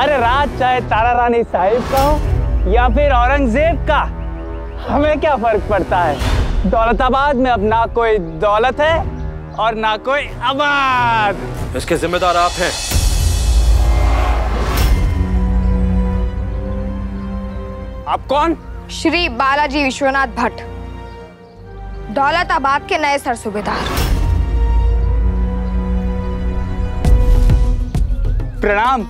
अरे राज चाहे तारा रानी साहिब का हो या फिर औरंगजेब का, हमें क्या फर्क पड़ता है। दौलताबाद में अब ना कोई दौलत है और ना कोई आबाद। इसके जिम्मेदार आप हैं। आप कौन? श्री बालाजी विश्वनाथ भट्ट, दौलताबाद के नए सरसूबेदार। प्रणाम।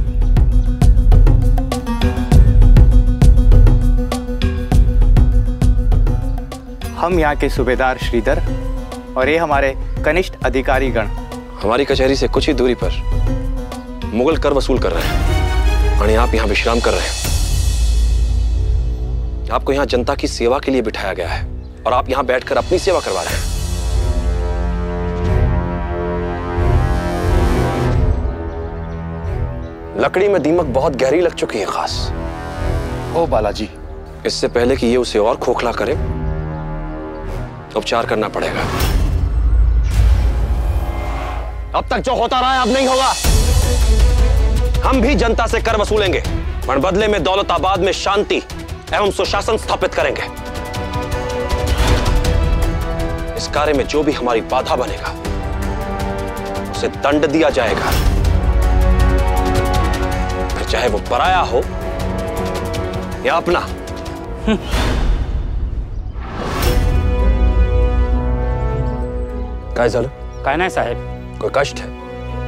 हम यहाँ के सूबेदार श्रीधर और ये हमारे कनिष्ठ अधिकारी गण। हमारी कचहरी से कुछ ही दूरी पर मुगल कर वसूल कर रहे हैं और आप यहाँ विश्राम कर रहे हैं। आपको यहाँ जनता की सेवा के लिए बिठाया गया है और आप यहाँ बैठकर अपनी सेवा करवा रहे हैं। लकड़ी में दीमक बहुत गहरी लग चुकी है खास। ओ बालाजी, इससे पहले कि ये उसे और खोखला करे, उपचार करना पड़ेगा। अब तक जो होता रहा है अब नहीं होगा। हम भी जनता से कर वसूलेंगे पर बदले में दौलताबाद में शांति एवं सुशासन स्थापित करेंगे। इस कार्य में जो भी हमारी बाधा बनेगा उसे दंड दिया जाएगा, फिर चाहे वो पराया हो या अपना। काय झालं? काय नाही साहेब। कोई कष्ट है?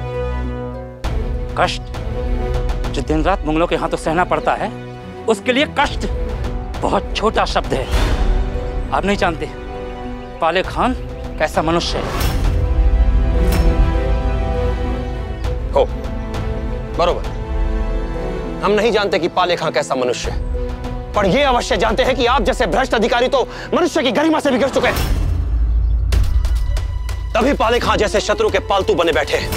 कष्ट जो दिन रात मुगलों के हाथों सहना पड़ता है, उसके लिए कष्ट बहुत छोटा शब्द है। आप नहीं जानते पाले खान कैसा मनुष्य है। हो बरोबर, हम नहीं जानते कि पाले खान कैसा मनुष्य है, पर यह अवश्य जानते हैं कि आप जैसे भ्रष्ट अधिकारी तो मनुष्य की गरिमा से भी गिर चुके हैं। तभी पाले खान जैसे शत्रु के पालतू बने बैठे हैं।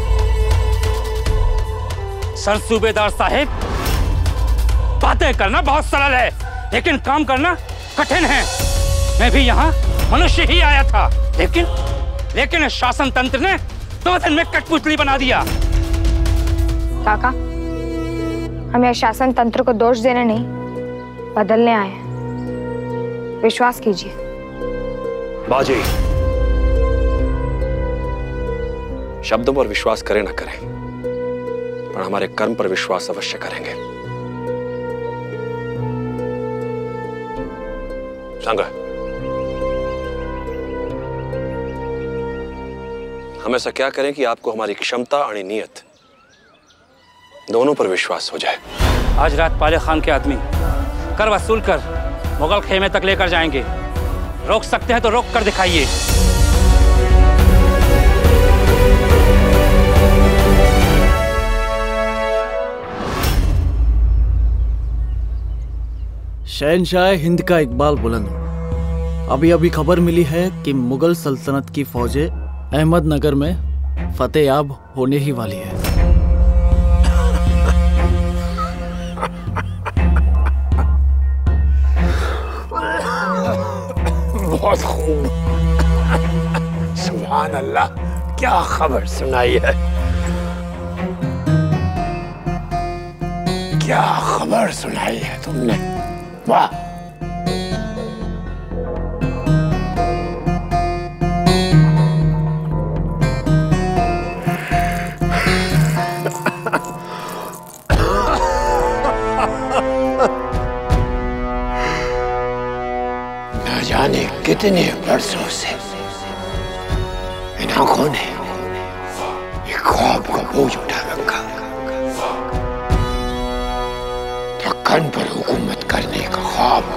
सर सूबेदार साहिब, बातें करना बहुत सरल है लेकिन काम करना कठिन है। मैं भी यहाँ मनुष्य ही आया था, लेकिन शासन तंत्र ने 2 दिन में कठपुतली बना दिया। काका, हम यह शासन तंत्र को दोष देने नहीं, बदलने आए हैं। विश्वास कीजिए। बाजी, शब्दों पर विश्वास करें ना करें, पर हमारे कर्म पर विश्वास अवश्य करेंगे। संग, हम ऐसा क्या करें कि आपको हमारी क्षमता और नियत दोनों पर विश्वास हो जाए। आज रात पाले खान के आदमी कर वसूल कर मुगल खेमे तक लेकर जाएंगे। रोक सकते हैं तो रोक कर दिखाइए। शहंशाह हिंद का इकबाल बुलंद। अभी अभी खबर मिली है कि मुगल सल्तनत की फौजें अहमदनगर में फतेहयाब होने ही वाली है। बहुत खूब। सुभान अल्लाह, क्या खबर सुनाई है। क्या खबर सुनाई है तुमने। वाह, न जाने कितने वर्षों से इन आंखों ने एक ख्वाब का बोझ उठा रखा। दक्कन पर हुकूमत करने का ख्वाब।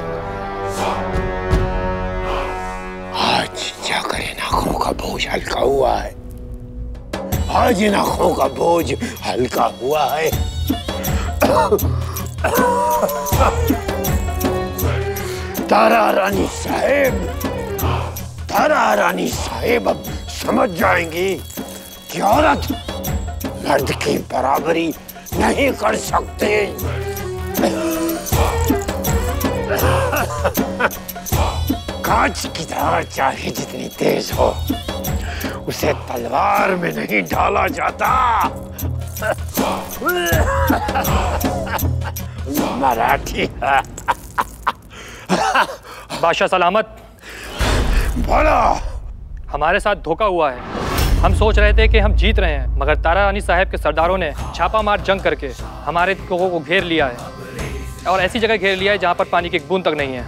आज जाकर इन आंखों का बोझ हल्का हुआ है। आज इन आंखों का बोझ हल्का हुआ है। तारा रानी साहेब अब समझ जाएंगी कि औरत मर्द की बराबरी नहीं कर सकती। कांच की धार चाहे जितनी तेज हो, उसे तलवार में नहीं ढाला जाता। मराठी। बादशाह सलामत। बोलो। हमारे साथ धोखा हुआ है। हम सोच रहे थे कि हम जीत रहे हैं, मगर तारा रानी साहब के सरदारों ने छापामार जंग करके हमारे लोगों को घेर लिया है और ऐसी जगह घेर लिया है जहां पर पानी की एक बूंद तक नहीं है।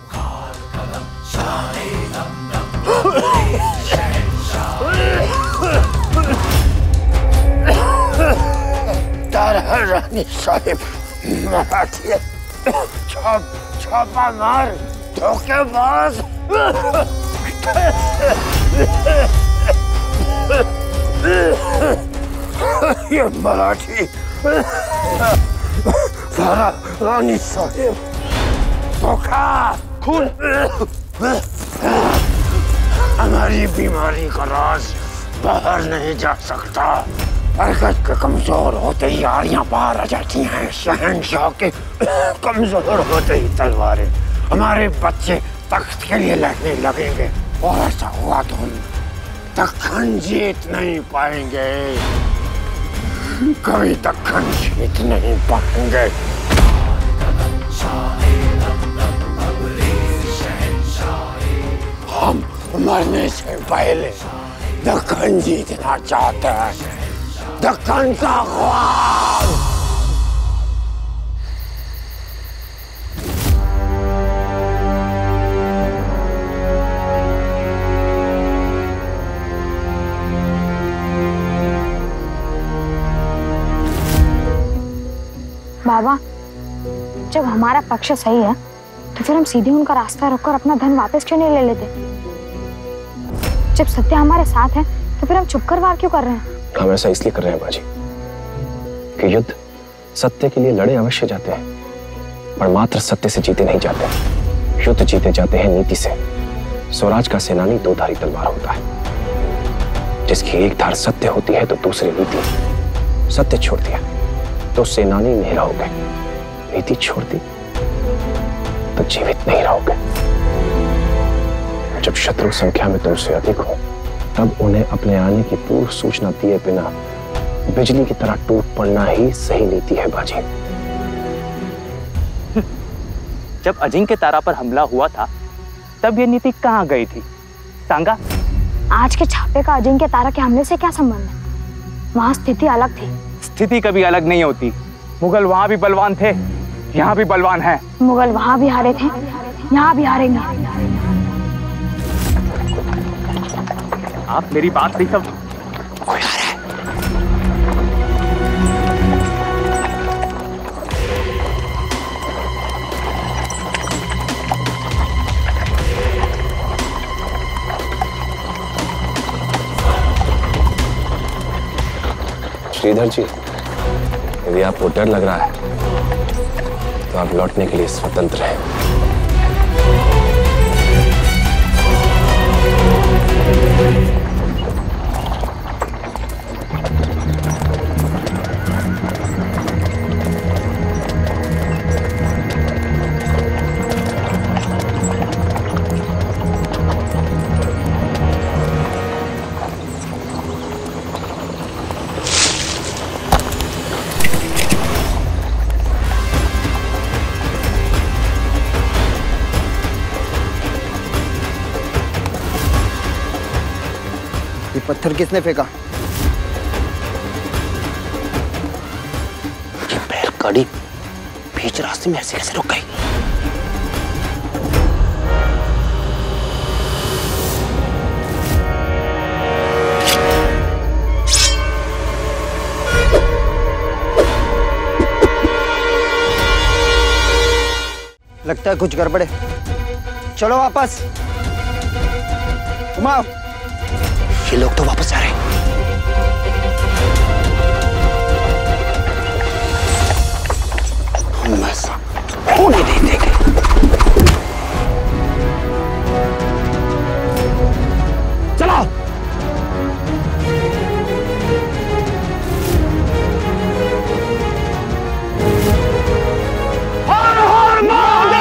तारा रानी साहब मराठी छापा मार धोखेबाज। ये मराठी तारा रानी साहब धोखा खून हमारी बीमारी का राज बाहर नहीं जा सकता। हरकत के कमजोर होते ही आड़ियां बाहर आ जाती हैं। शहंशाह के कमजोर होते ही तलवारें। हमारे बच्चे तख्त के लिए लड़ने लगेंगे और ऐसा हुआ तो हम दक्कन जीत नहीं पाएंगे। कभी दक्कन जीत नहीं पाएंगे। हम मरने से पहले दक्कन जीतना चाहते हैं। दक्कन का ख्वाब। बाबा, जब हमारा पक्ष सही है तो फिर हम सीधे उनका रास्ता रोककर अपना धन वापस क्यों नहीं ले लेते? जब सत्य हमारे साथ है तो फिर हम चुप कर वार क्यों कर रहे हैं? हम ऐसा इसलिए कर रहे हैं बाजी कि युद्ध सत्य के लिए लड़े अवश्य जाते हैं, पर मात्र सत्य से जीते नहीं जाते। युद्ध जीते जाते हैं नीति से। स्वराज का सेनानी दो धारी तलवार होता है, जिसकी एक धार सत्य होती है तो दूसरी नीति। सत्य छोड़ दिया तो सेनानी नहीं रहोगे, नीति छोड़ दी तो जीवित नहीं रहोगे। जब शत्रु संख्या में तुमसे अधिक हो तब उन्हें अपने आने की पूर्व सूचना दिए बिना बिजली की तरह टूट पड़ना ही सही नीति है बाजी। जब अजिंक्य तारा पर हमला हुआ था तब ये नीति कहाँ गई थी? सांगा? आज के छापे का अजिंक्य तारा के हमले से क्या संबंध है? वहाँ स्थिति अलग थी। स्थिति कभी अलग नहीं होती। मुगल वहाँ भी बलवान थे, यहाँ भी बलवान हैं। मुगल वहाँ भी हारे थे, यहाँ भी हारेंगे। आप मेरी बात नहीं समझ। कोई आ रहा है। श्रीधर जी, यदि आपको डर लग रहा है तो आप लौटने के लिए स्वतंत्र हैं। पत्थर किसने फेंका? ये बैलगाड़ी बीच रास्ते में ऐसे कैसे रुक गई? लगता है कुछ गड़बड़ है। चलो वापस घुमाओ। ये लोग तो वापस जा रहे हैं। हम ऐसा होने नहीं देंगे। चलो। हर हर महादेव।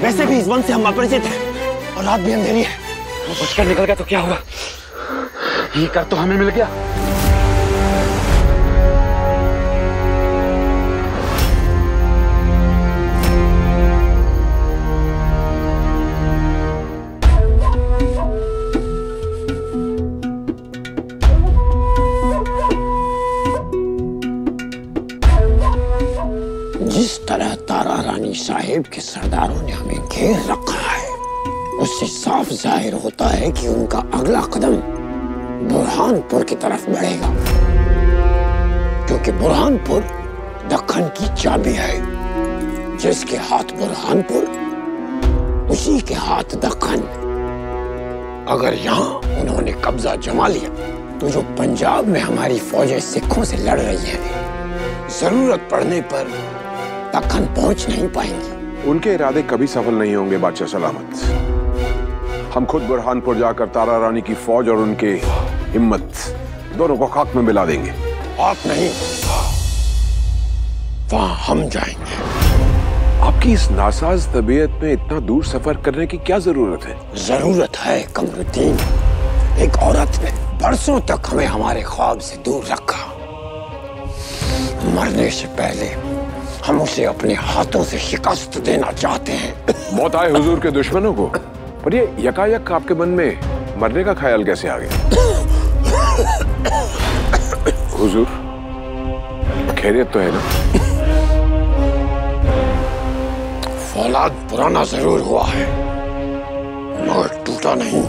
वैसे भी इस वन से हम अपरिचित हैं और रात भी अंधेरी है। वो बचकर निकल गया तो क्या हुआ? ये कर तो हमें मिल गया। जिस तरह तारा रानी साहिब के सरदारों ने हमें घेर रखा है, उससे साफ जाहिर होता है कि उनका अगला कदम बुरहानपुर की तरफ बढ़ेगा, क्योंकि बुरहानपुर दक्कन की चाबी है। जिसके हाथ बुरहानपुर, उसी के हाथ दक्कन। अगर यहाँ उन्होंने कब्जा जमा लिया तो जो पंजाब में हमारी फौजें सिखों से लड़ रही हैं, जरूरत पड़ने पर दक्कन पहुंच नहीं पाएंगी। उनके इरादे कभी सफल नहीं होंगे बादशाह सलामत। हम खुद बुरहानपुर जाकर तारा रानी की फौज और उनके हिम्मत दोनों को खाक में मिला देंगे। आप नहीं, वहां हम जाएंगे। आपकी इस नासाज तबीयत में इतना दूर सफर करने की क्या जरूरत है? जरूरत है कमरुद्दीन। एक औरत ने बरसों तक हमें हमारे ख्वाब से दूर रखा। मरने से पहले हम उसे अपने हाथों से शिकस्त देना चाहते हैं। मौत आए हुजूर के दुश्मनों को। पर ये यकायक आपके मन में मरने का ख्याल कैसे आ गया? हुजूर खैरियत तो है ना? फौलाद पुराना जरूर हुआ है, मगर टूटा नहीं।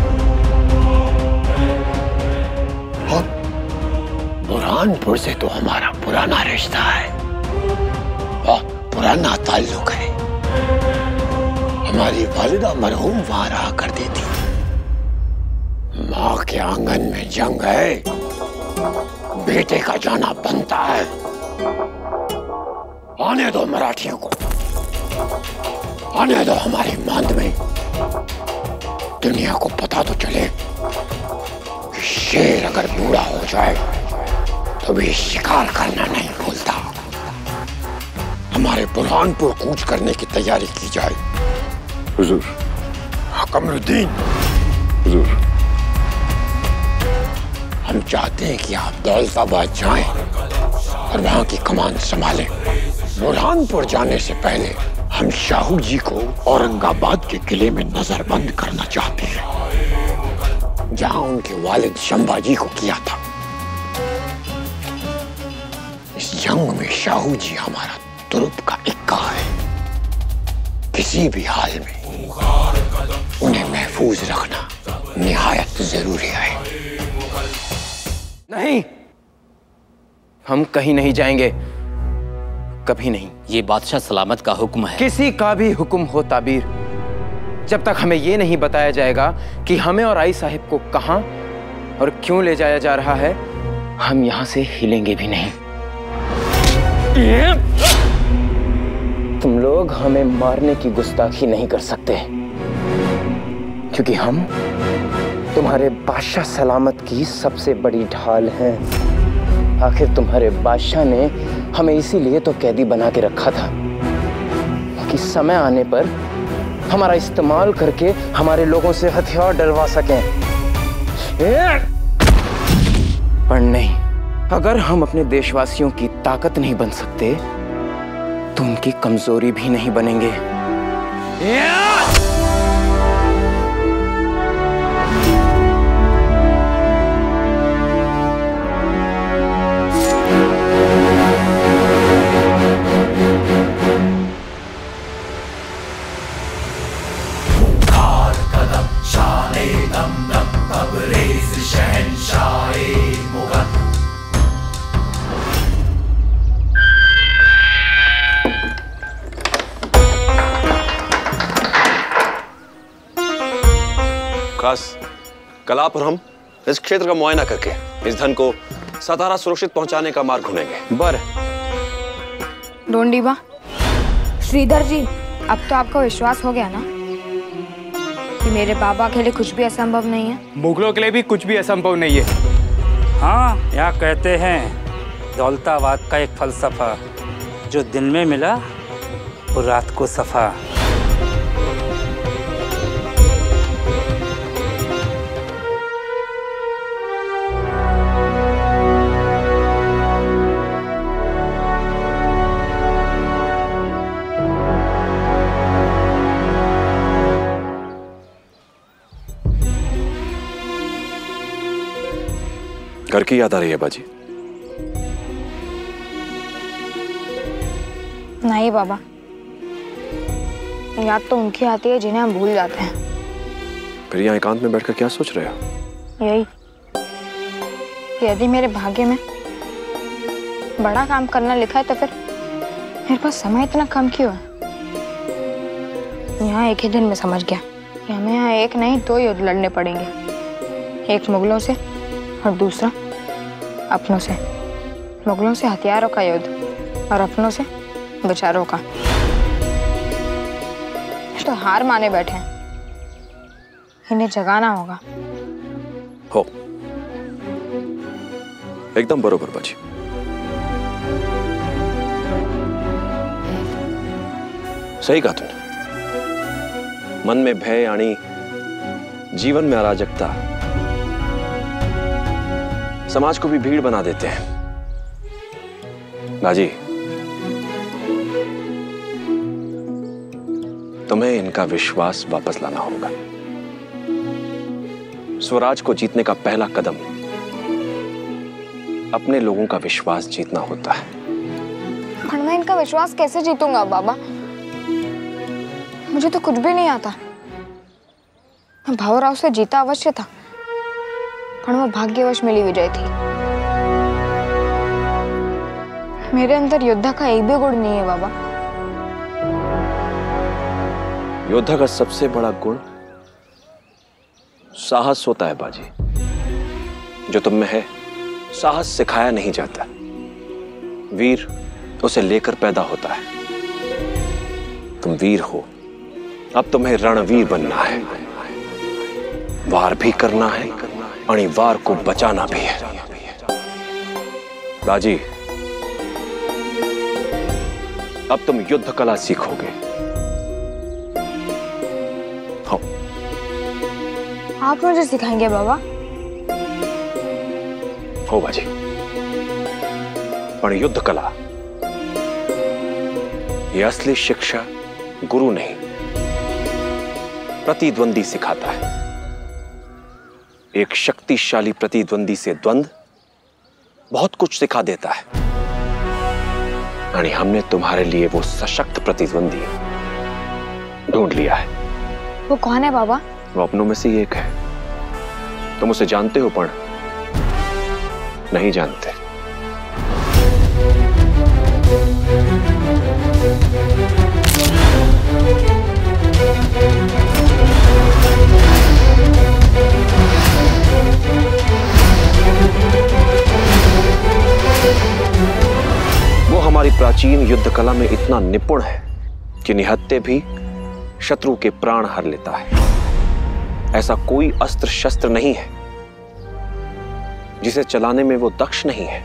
हाँ, बुरहानपुर से तो हमारा पुराना रिश्ता है, बहुत पुराना ताल्लुक है। हमारी वालिदा मरहूम वहां रहा करती थी। माँ के आंगन में जंग है, बेटे का जाना बनता है। आने दो मराठियों को, आने दो हमारी मांद में। दुनिया को पता तो चले कि शेर अगर बूढ़ा हो जाए तो भी शिकार करना नहीं भूलता। हमारे बुरहानपुर कूच करने की तैयारी की जाए। हुजूर। कमरुद्दीन। हुजूर। हम चाहते हैं कि आप दौलताबाद जाएं और वहां की कमान संभालें। बुरहानपुर जाने से पहले हम शाहू जी को औरंगाबाद के किले में नजरबंद करना चाहते हैं, जहां उनके वालिद शंभाजी को किया था। इस जंग में शाहू जी हमारा तुरुप का इक्का है। किसी भी हाल में उन्हें महफूज रखना निहायत जरूरी है। नहीं, हम कहीं नहीं जाएंगे, कभी नहीं। ये बादशाह सलामत का हुक्म है। किसी का भी हुक्म हो ताबीर, जब तक हमें ये नहीं बताया जाएगा कि हमें और आई साहिब को कहां और क्यों ले जाया जा रहा है, हम यहां से हिलेंगे भी नहीं। तुम लोग हमें मारने की गुस्ताखी नहीं कर सकते, क्योंकि हम तुम्हारे बादशाह सलामत की सबसे बड़ी ढाल हैं। आखिर तुम्हारे बादशाह ने हमें इसीलिए तो कैदी बना के रखा था कि समय आने पर हमारा इस्तेमाल करके हमारे लोगों से हथियार डलवा सकें। पर नहीं, अगर हम अपने देशवासियों की ताकत नहीं बन सकते तो उनकी कमजोरी भी नहीं बनेंगे। कल आप और हम इस क्षेत्र का मुआयना करके इस धन को सतारा सुरक्षित पहुंचाने का मार्ग ढूंढेंगे। बर डोंडीबा, श्रीधर जी, अब तो आपका विश्वास हो गया ना कि मेरे बाबा के लिए कुछ भी असंभव नहीं है? मुगलों के लिए भी कुछ भी असंभव नहीं है। हाँ, यहाँ कहते हैं दौलताबाद का एक फलसफा, जो दिन में मिला वो रात को सफा। घर की याद आ रही है बाजी? नहीं बाबा, याद तो उनकी आती है जिन्हें हम भूल जाते हैं। फिर यहाँ एकांत में बैठकर क्या सोच रहे हो? यही, यदि मेरे भाग्य में बड़ा काम करना लिखा है तो फिर मेरे पास समय इतना कम क्यों है? यहाँ एक ही दिन में समझ गया कि हमें यहाँ एक नहीं 2 युद्ध लड़ने पड़ेंगे, एक मुगलों से और दूसरा अपनों से। मुगलों से हथियारों का युद्ध और अपनों से विचारों का। तो हार माने बैठे हैं, इन्हें जगाना होगा। हो, एकदम बरोबर बाजी। सही कहा तुमने। मन में भय आनी, जीवन में अराजकता समाज को भी भीड़ बना देते हैं। बाजी, तुम्हें इनका विश्वास वापस लाना होगा। स्वराज को जीतने का पहला कदम अपने लोगों का विश्वास जीतना होता है। पर मैं इनका विश्वास कैसे जीतूंगा बाबा? मुझे तो कुछ भी नहीं आता। मैं भावराव से जीता अवश्य था, पर वो भाग्यवश मिली विजय थी। मेरे अंदर योद्धा का एक भी गुण नहीं है बाबा। योद्धा का सबसे बड़ा गुण साहस होता है बाजी। जो तुम में है, साहस सिखाया नहीं जाता, वीर उसे लेकर पैदा होता है। तुम वीर हो, अब तुम्हें रणवीर बनना है। वार भी करना है, अणिवार को बचाना भी है। बाजी, अब तुम युद्ध कला सीखोगे। आप मुझे सिखाएंगे बाबा? हो बाजी, पर युद्ध कला यह असली शिक्षा गुरु नहीं, प्रतिद्वंदी सिखाता है। एक शक्तिशाली प्रतिद्वंदी से द्वंद्व बहुत कुछ सिखा देता है। यानी हमने तुम्हारे लिए वो सशक्त प्रतिद्वंदी ढूंढ लिया है। वो कौन है बाबा? वो अपनों में से ही एक है। तुम उसे जानते हो पर नहीं जानते। वो हमारी प्राचीन युद्ध कला में इतना निपुण है कि निहत्थे भी शत्रु के प्राण हर लेता है। ऐसा कोई अस्त्र शस्त्र नहीं है जिसे चलाने में वो दक्ष नहीं है।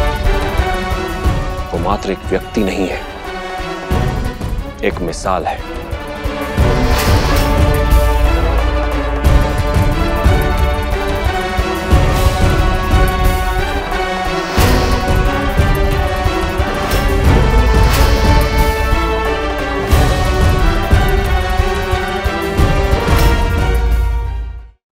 वो मात्र एक व्यक्ति नहीं है, एक मिसाल है।